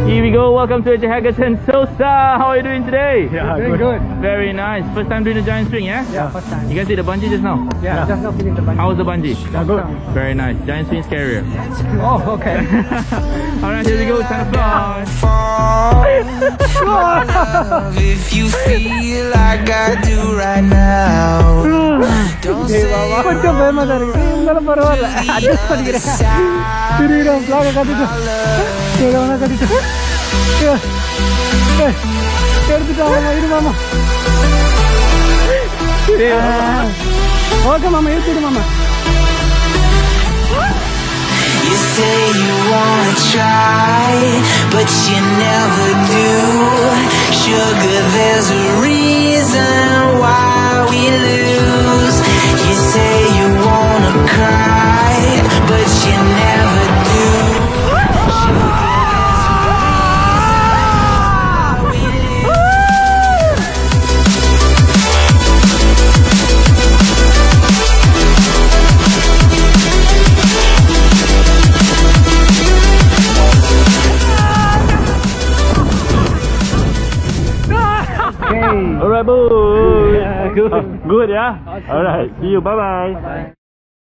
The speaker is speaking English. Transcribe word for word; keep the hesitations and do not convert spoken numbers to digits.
Here we go. Welcome to Skypark Sentosa. How are you doing today? Yeah, very good. Very nice. First time doing the giant swing, yeah? Yeah, first time. You guys did the bungee just now? Yeah, yeah. Just now finished the bungee. How was the bungee? Yeah, good. Very nice. Giant swing scarier. Oh, okay. Alright, here we go. Time to fly. If you feel like I do right now, don't say கொஞ்சம் பயமா தான் இருக்கு. இருந்தாலும் பரவாயில்ல. Adjust பண்ணிக்கிறேன். திருடா பிளாக கட்டிட்டு. கேவனா கட்டிட்டு. ஏய். எடுத்துட்டாங்க இரு மாமா. ஓகே மாமா எடுத்துடு மாமா. You say you wanna try, but you never do. Sugar, there's a reason why we lose. You say you wanna cry, but you never do. Sugar, there's a reason why we lose. Alright, boo. Yeah, good. Good, yeah? Alright, see you. Bye-bye.